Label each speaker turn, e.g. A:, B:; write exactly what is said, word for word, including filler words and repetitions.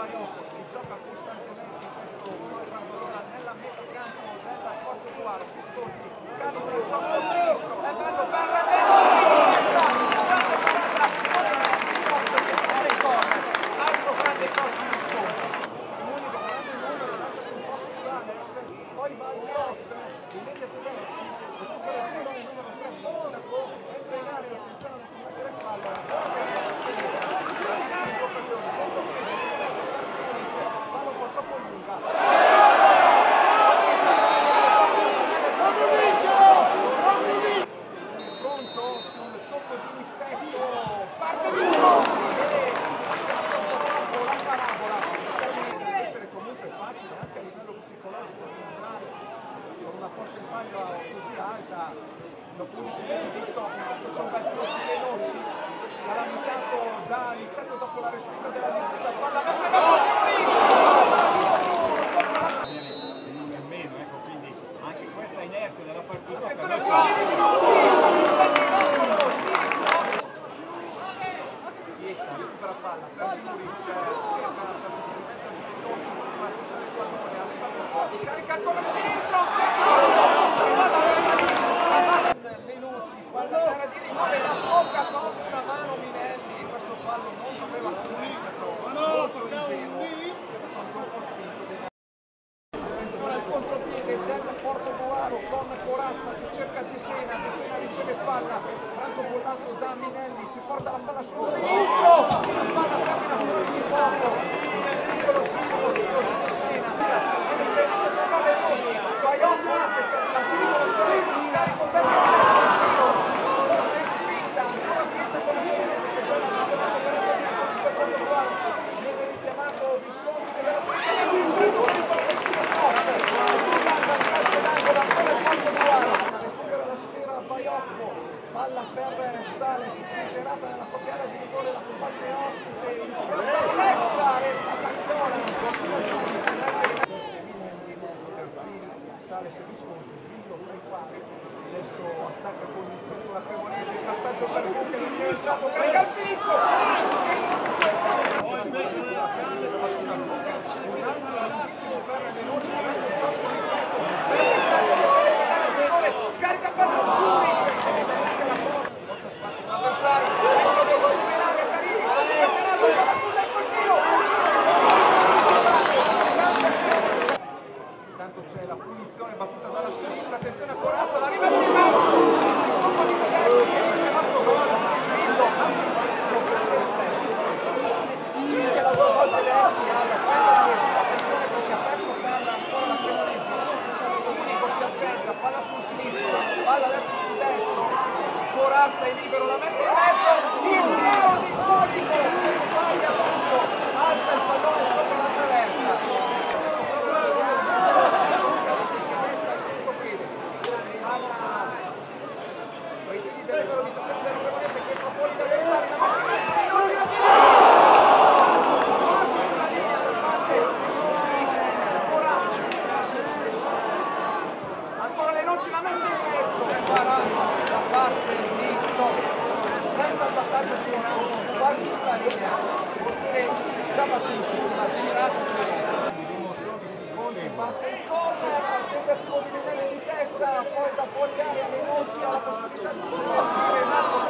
A: Baiocco, si gioca costantemente in questo pallone nella metà campo della Porto Duaro. Visconti calibra il posto sinistro, è bello per altro grande corso di Visconti. L'unico grande numero lascia sul posto Sales, poi va il cross in media tedeschi, recupera il pallone numero tre Monaco, entra in area, attenzione a non commettere fallo, bravissima occasione, fallo un po' troppo lunga. Pronto sul tocco di Nittetto, parte Visconti e la parabola. Deve essere comunque facile anche a livello psicologico di entrare con una posta in palio così alta dopo undici mesi di stop. C'è un bel cross di Veloci calamitato da Nittetto dopo la respinta della difesa, palla messa da Fiori.
B: Meno, ecco, quindi anche questa inerzia della partita.
A: Attenzione a di Visconti! Vieta recupera palla per Juric, cerca per possedimento di Veloci, fa passare il pallone, arriva Visconti, carica ancora a sinistra, Veloci, palla terra di rigore, la tocca con una mano Minelli, questo fallo non doveva commetterlo, molto ingenuo, è stato un po' spinto. Il contropiede del Porto Duaro con Corazza che cerca De Sena, De Sena riceve palla, Franco bollato da Minelli, si porta la palla sul sinistro, la palla termina fuori di poco, pericolosissimo tiro di De Sena, e De Sena che non va veloce, Baiocco che se la singola scarico per il tiro, è spinta, ancora finita con la Veronese che già si è trovato per il Porto Duaro, viene richiamato Visconti che della sinistra del distretto, recupera la sfera Baiocco, palla per Sales, tricerata nella propria area di rigore, la compagine ospite, in cross a destra e la tagliola, Sales e Visconti, Grillo tra i pari, adesso attacca con il centro la Cremonese, il passaggio per Bucchi, che è entrato, carica al sinistro, un lancio lunghissimo per Veloci, scarica per Loncuri, molto spazio l'avversario, ecco devo seminare per il campionato, palla sul destro il tiro, intanto c'è la punizione battuta dalla sinistra, attenzione a Corazza, la rimette in mezzo, si colpa di tedeschi che rischia l'altro gol, Grillo, attentissimo, grande riflesso, rischia l'altro gol tedeschi alla prenda di attenzione perché ha perso palla ancora la Cremonese, Unico si accentra, palla sul sinistro, palla destra sul destro, Corazza è libero, la mette in mezzo, il tiro di Unico che sbaglia tutto, alza il pallone sopra la traversa. Poi piedi del numero diciassette della Cremonese che fa fuori l'avversario, la mette in mezzo, e non la gira! Quasi sulla linea da parte di Corazza. Ancora le noci la mette in mezzo, parata da parte di Lopez. Nel salvataggio di Corazza, quasi sulla linea, portiere già battuto, la girata di Visconti, batte il corner, tentativo di Minelli di testa, poi da fuori area le noci ha la possibilità di sentire l'altro